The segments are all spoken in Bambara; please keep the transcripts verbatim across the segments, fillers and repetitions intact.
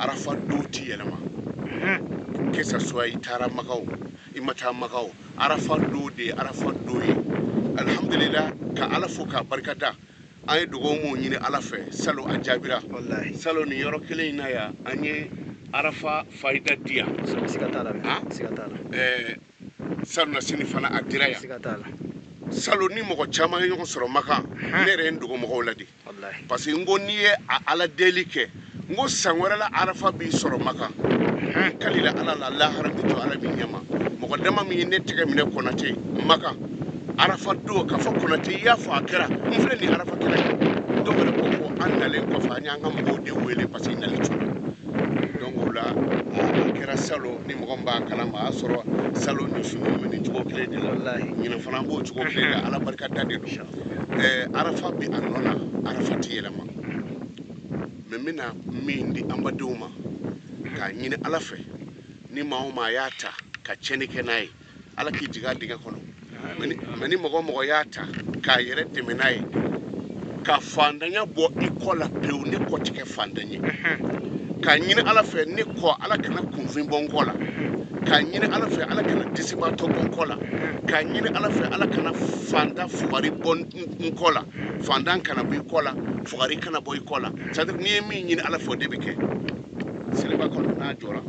arafa do ti yelema que ça soit itara makao imata makao arafa do de arafa do ye alhamdulillah ka ala fo ka barkada ay dogo mo ñini ala fe salo a jabira wallahi salo ni yoro kele na ya anye arafa faida dia sikatala sikatala eh salo na sini fana adira ya sikatala salo ni mo ko chama yo soro maka ne re ndugo mo ko ladi wallahi parce que ngoni ye ala delike ngo sangwara la arafa bi soro maka kalila ala la la harambi to ala bi nyama mo ko dama mi ne tege mi ne konate maka arafa do ka fo konate ya fo akira mfle ni arafa kira donc le ko andale ko fa nyanga mo de wele parce que nali to donc la akira salo ni mo gomba kala ma soro salo ni fini ni jugo kile de wallahi ni fana bo jugo kile de ala barka dade do eh arafa bi anona arafa ti yelama memina mindi ambaduma ka nyine ala fe ni mauma yata ka cheni kenai ala ki jiga diga kono mani mani mogo mogo yata ka yere temenai ka fandanya bo ikola pew ni ko tike fandanye ka nyine ala fe ni ko ala kana kunfin bongola ka nyine ala fe ala kana disiba to bongola ka nyine ala fe ala kana fanda fuari bon nkola fandan kana bi kola fuari kana boy kola c'est-à-dire ni mi nyine ala fe debike sileba kono na jora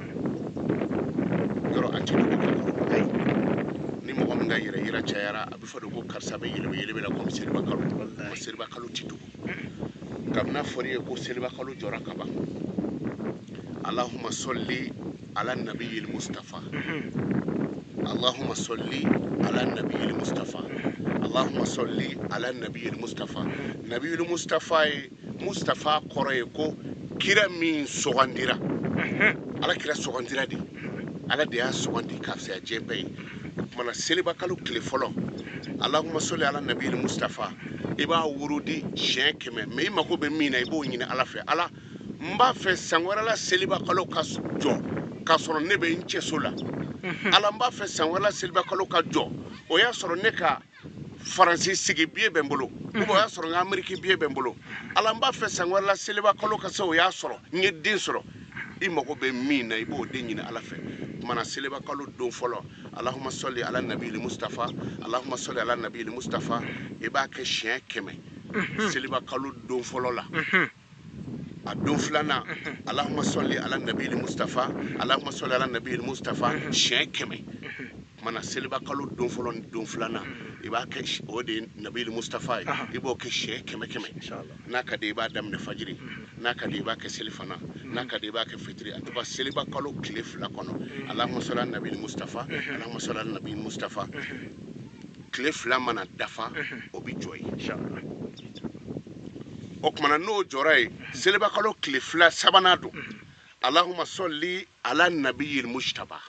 yoro ati ko ay ni mo nga yira yira chayara abi fado ko karsa be yele yele be la ko sileba kalu ko sileba kalu titu kamna fori ko sileba kalu jora kaba allahumma salli ala nabiyil mustafa allahumma salli ala nabiyil mustafa allahumma salli ala nabiyil mustafa nabiyil mustafa mustafa koroye ko kira min sogandira ala kira sogandira di ala de ya sogandi kafsa jebe mana seliba kalu kile folo allahumma salli ala nabiyil mustafa iba wurudi shen keme me mako be mina ibo nyine ala fe ala mba fe sangwara la seliba kalu ka jo ka soro ne be nche sola ala mba fe sangwara la seliba kalu ka jo o ya soro ne ka faransi sigi biye bembolo o ya soro amerika biye bembolo ala mba fe sangwara la seliba kalu ka so ya soro nye din soro imako be mina ibo de nyine ala fe mana seliba kalu don folo allahumma salli ala nabiyil mustafa allahumma salli ala nabiyil mustafa iba ke shen keme seliba kalu don folo la a don flana allahumma salli ala nabiyil mustafa allahumma salli ala nabiyil mustafa shen keme mana seliba kalu don folo don flana iba ke o de nabiyil mustafa ibo ke shen keme keme inshallah naka de ba dam ne fajiri naka de ba ke selifana naka de ba ke fitri atuba seliba kalu klif la kono allahumma salli ala nabiyil mustafa allahumma salli ala nabiyil mustafa klif la mana dafa obi joy inshallah okmana no joray seliba kalu klif la sabanado allahumma salli ala nabiyil mustafa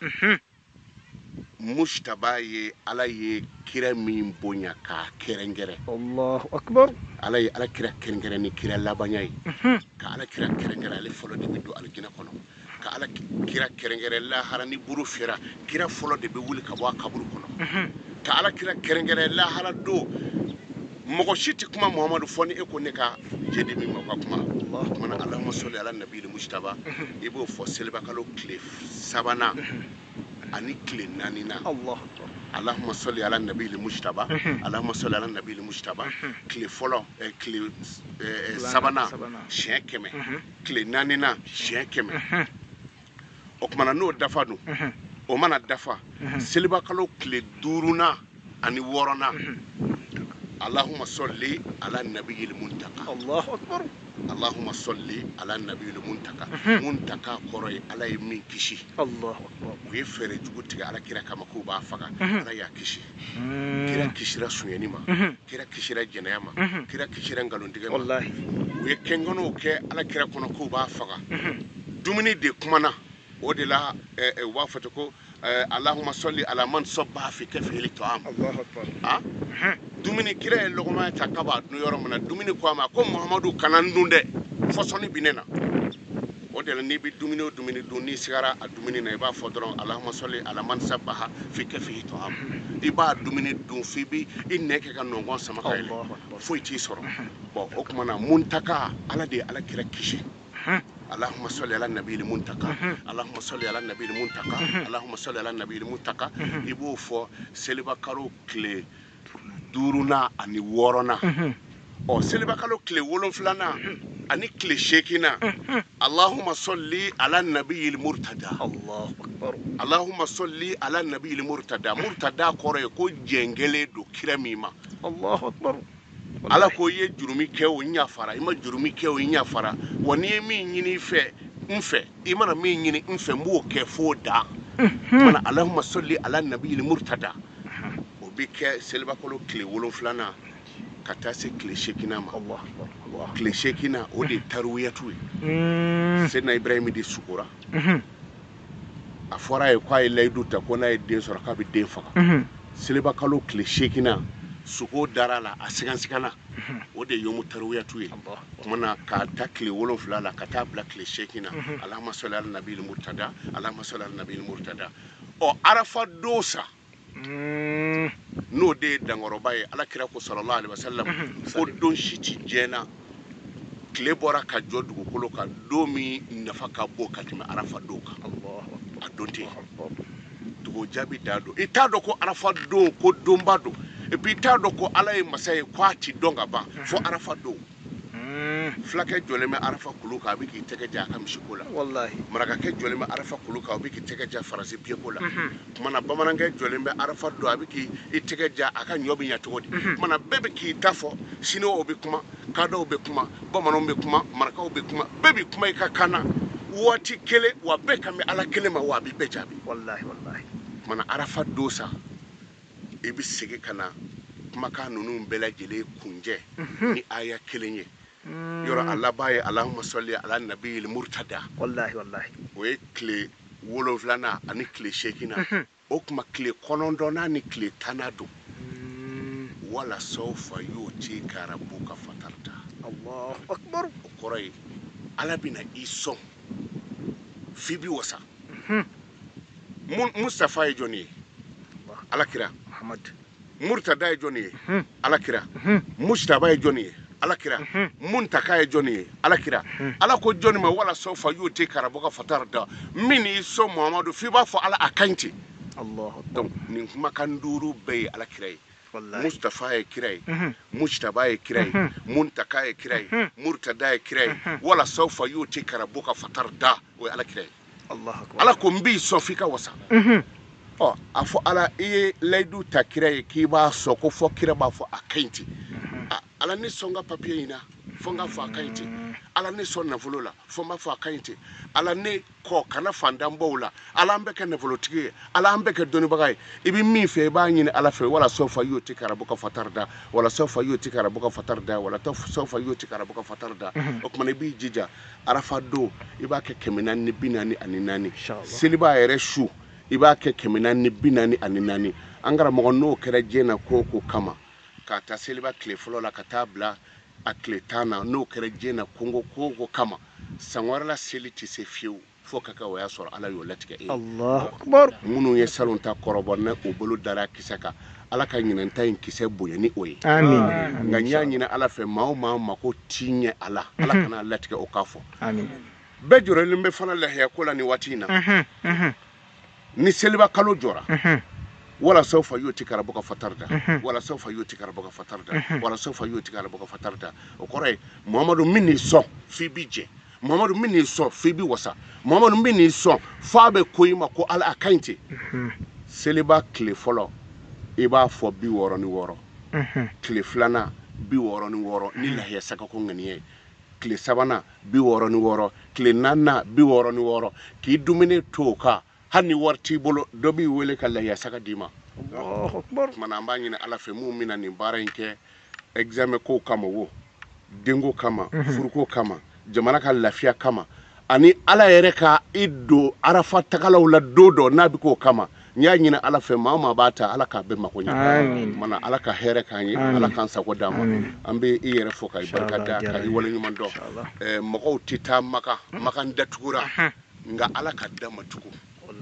mujtaba ye ala ye kira min bonya ka kerengere allahu akbar ala ye ala kira kerengere ni kira labanya ka ala kira kerengere ale folo de bido aljina kono ka ala kira kerengere la harani buru fira kira folo de be wuli ka wa kaburu kono ka ala kira kerengere la hara do mogo shiti kuma muhammadu foni e ko ne ka jedi mi mako kuma allah mana allahumma salli ala nabiyil mujtaba ibo fo selba kalo cliff sabana ani kile nanina allah allahumma salli ala nabiyil mujtaba allahumma salli ala nabiyil mujtaba kile folo kile sabana shekeme kile nanina shekeme okmana no dafa do o mana dafa selba kalo kile duruna ani worona اللهم صل على النبي المنتقى الله اكبر اللهم صل على النبي المنتقى منتقى قري على يمين كشي الله اكبر ويفرج جوتي على كيرا كما كوبا فكا على يا كشي كيرا كشي راسو ينيما كيرا كشي را جنيما كيرا كشي را غالون ديغا والله ويكنغونو كي على كيرا كونو كوبا فكا دوميني دي كمانا ودلا وافتكو اللهم صل على من صبح في كفه الطعام الله اكبر ها dumini kira logoma ta kaba no yoro mana dumini ko ma ko muhammadu kanan dunde fosoni binena o de ni bi dumini o dumini duni sigara a dumini na iba fodron allahumma salli ala man sabaha fi kafihi ta'am iba dumini dun fi bi inne ke kan nongon sama kay fo ti soro bo o kuma na muntaka ala de ala kira kishi اللهم صل على النبي المنتقى اللهم صل على النبي المنتقى اللهم صل على النبي المنتقى يبو فو سلبا كارو كلي دورنا اني ورنا او سلبا كارو كلي ولون فلانا اني كلي شيكينا اللهم صل على النبي المرتدى الله أكبر اللهم صل على النبي المرتدى مرتدى كوري كو جنجلي دو كرميما الله أكبر ala ko ye jurumi kɛ o nya fara ima jurumi kɛ o nya fara woni ye min ɲini fɛ nfɛ i mana min ɲini nfɛ m'o kɛ fo da mana allahumma salli ala nabiyil murtada o bi kɛ selibakolo tile wolonfilana ka taa se tile seegina ma الله أكبر الله tile seegina o de tarwiyatu ye senna ibrahim de sukura a fɔra ye ko a ye layidu ta ko n'a ye den sɔrɔ k'a bɛ den faga selibakalo tile seegina suko dara la a sigansigana o de yomu tarwiyatu ye kumana ka ta tile wolonfila la ka taa bila tile seegina allahumma salli ala nabiyil murtada allahumma salli ala nabiyil murtada o arafa dosa n'o de ye dankɔrɔba ye alakira ko sallallahu alaihi wasallam ko don si ti jɛna tile bɔra ka jɔ dugukolo kan don min nafa ka bon ka tɛmɛ arafa don kan a don tɛ dugu jaabi da don i t'a dɔn ko arafa don ko donba don et puis i t'a dɔn ko ala ye masa ye ko a ti dɔn ka ban fo arafa don fulakɛ jɔlen bɛ arafa kulu kan a bɛ k'i tɛgɛ ja a ka misiko la wallahi marakakɛ jɔlen bɛ arafa kulu kan a bɛ k'i tɛgɛ ja faransi piyeko la kumana bamanankɛ jɔlen bɛ arafa don a bɛ k'i tɛgɛ ja a ka ɲɔ bɛ ɲɛ cogo di kumana bɛɛ bɛ k'i ta fɔ siniwaw bɛ kuma kadɔw bɛ kuma bamananw bɛ kuma marakaw bɛ kuma bɛɛ bɛ kuma i ka kan na waati kelen wa bɛɛ kan bɛ ala kelen ma wa a bɛ bɛɛ jaabi wallahi wallahi kumana arafa don sa i bɛ segin ka na kumakan ninnu bɛɛ lajɛlen kunjɛ ni aya kelen ye yɔrɔ a laban ye allahumma salli ala nabiyil murtada wallahi wallahi o ye tile wolonfilana ani tile seegina o tuma tile kɔnɔntɔnna ni tile tanna don wala sawfa yu'tika rabbuka fatarda allahu akbar o kɔrɔ ye ala bɛna i sɔn f'i bi wasa mustafa ye jɔn ye alakira muhammad murtada ye jɔn ye alakira mujtaba ye jɔn ye alakira muntaka ye jɔn ye alakira ala ko jɔn ma wala sawfa yu'tika rabbuka fatarda min y'i sɔn muhamadu f'i b'a fɔ ala a kaɲi ten allahu akbar donc nin kumakan duuru bɛɛ ye alakira ye wallahi mustafa ye kira ye mujtaba ye kira ye muntaka ye kira ye murtada ye kira ye wala sawfa yu'tika rabbuka fatarda o ye alakira ye allahu akbar ala ko n b'i sɔn f'i ka wasa ɔ a fɔ ala i ye layidu ta kira ye k'i b'a sɔn ko fɔ kira b'a fɔ a kaɲi ten ala ne sɔn ka papiye in na fo n ka fɔ a kaɲi ten ala ne sɔn nafolo la fo n b'a fɔ a kaɲi ten ala ne kɔ kana fandanbaw la ala an bɛ kɛ nafolotigi ye ala an bɛ kɛ dɔnnibaga ye i bɛ min fɛ i b'a ɲini ala fɛ wala sawfa yu'tika rabbuka fatarda wala sawfa yu'tika rabbuka fatarda wala sawfa yu'tika rabbuka fatarda o tuma i b'i jija arafa don i b'a kɛ kɛmɛ naani ni bi naani ani naani seliba yɛrɛ su i b'a kɛ kɛmɛ naani ni bi naani ani naani an karamɔgɔ n'o kɛra diɲɛ na ko o ko kama ka taa seliba tile fɔlɔ la ka taa bila a tile tan na n'o kɛra diɲɛ na kongo ko o ko kama san wɛrɛ la seli tɛ se fiyewu fo ka kɛ o y'a sɔrɔ ala y'o latigɛ e ye allahu akbar minnu ye salon ta kɔrɔbɔ ne o bolo dara kisɛ kan ala ka ɲinanta in kisɛ bonya ni o ye amin nka n y'a ɲini ala fɛ maa o maa mako t'i ɲɛ a la ala kana latigɛ o k'a fɔ amin bɛɛ jɔrɔlen bɛ fana lahiya ko la ni waati in na ni seliba kalo jɔra wala sawfa yu'tika rabbuka fatarda wala sawfa yu'tika rabbuka fatarda wala sawfa yu'tika rabbuka fatarda o kɔrɔ ye muhamadu min n'i sɔn f'i bi jɛ muhamadu min n'i sɔn f'i bi wasa muhamadu min n'i sɔn f'a bɛ ko i ma ko ala a kaɲi ten seliba tile fɔlɔ i b'a fɔ bi wɔɔrɔ ni wɔɔrɔ tile filanan bi wɔɔrɔ ni wɔɔrɔ ni lahiya sagako ŋaniya ye tile sabanan bi wɔɔrɔ ni wɔɔrɔ tile naaninan bi wɔɔrɔ ni wɔɔrɔ k'i dumuni to o kan hali ni wari t'i bolo dɔ b'i wele ka lahiya saga d'i ma allahu akbar tuma an b'a ɲini ala fɛ mun bɛna nin baara in kɛ examen ko kama wo denko kama furuko kama jamana ka lafiya kama ani ala yɛrɛ ka i don arafa tagalaw la don dɔ n'a bɛ k'o kama n y'a ɲini ala fɛ maa o maa b'a ta ala k'a bɛɛ mako ɲɛ mana ala ka hɛrɛ k'an ye ala k'an sago d'an ma an bɛ i yɛrɛ fɔ ka i barika da ka i waleɲuman dɔn mɔgɔw tɛ taa maka maka datugura nka ala ka da ma tugu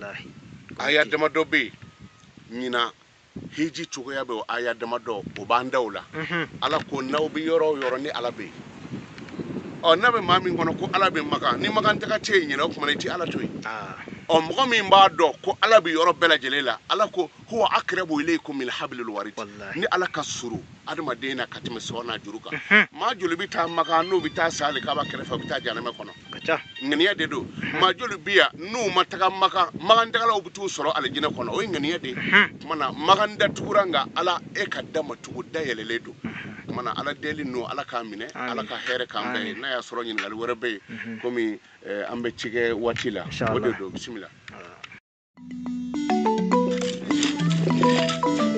aya damadɔ bɛ yen ɲina hiji cogoya bɛ o aya damadɔ o b'an daw la ala ko n'aw bɛ yɔrɔ o yɔrɔ ni ala bɛ yen o na be ma min kono ko ala be maka ni maka ntaka te nyina ko man ti ala toy ah o mo min ba do ko ala bi yoro bela jelela ala ko huwa akrabu ilaykum min hablil warid ni ala kasuru adama dena katime sona juruka ma jolu bi ta maka no bi ta sale ka ba krefa bi ta jana me kono kacha ngani ya de do ma jolu biya no mataka maka maka ndala obutu soro ala jina kono o ngani ya de mana maka ndaturanga ala e kadama tugu dayelele do mana ala deli no ala kamine ala ka here kambe na ya soro nyin ngal wara be komi ambe cige watila wode do bismillah